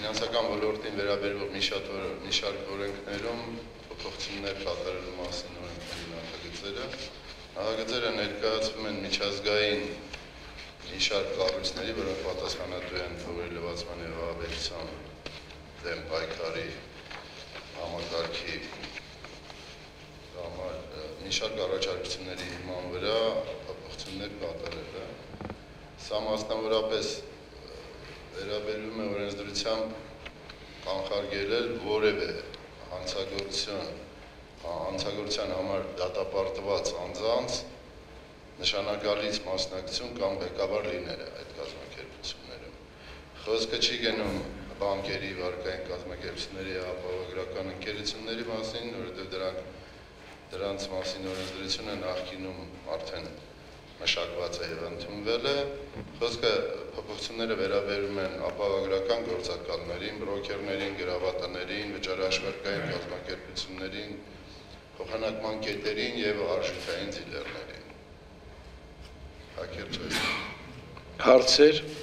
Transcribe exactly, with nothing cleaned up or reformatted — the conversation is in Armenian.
ֆինանսական ոլորտին վերաբերող մի շարք օրենքներում փոփոխություններ կատարելու մասին օրենքների նախագծերը։ Նախագծերը ներկայացվում են միջազգային մի շարք կառույցների, որոնք պատասխանատու են փողերի լվացման և ահաբեկչության դեմ պայքարի համակարգի համար մի շարք առաջարկությունների հիման վրա փոփոխություններ կատարելը։ Սա մասնավորապես վերաբերում է օրենսդրությամբ կանխարգելել որևէ հանցագործություն, հանցագործության համար դատապարտված անձանց նշանակալից մասնակցություն կամ ղեկավար լինելը այդ կազմակերպություններում։ Խոսքը չի գնում բանկերի, վարկային կազմակերպությունների, ապահովագրական ընկերությունների մասին, որովհետև դրանք դրանց մասին օրենսդրությունը նախկինում արդեն մշակված է եւ ընդունվել է։ Խոսքը փոփոխությունները վերաբերում են ապահովագրական գործակալներին, բրոկերներին, գրավատներին, վճարաշվարկային կազմակերպություններին, փոխանակման կետերին եւ արժութային դիլերներին։ Հարցեր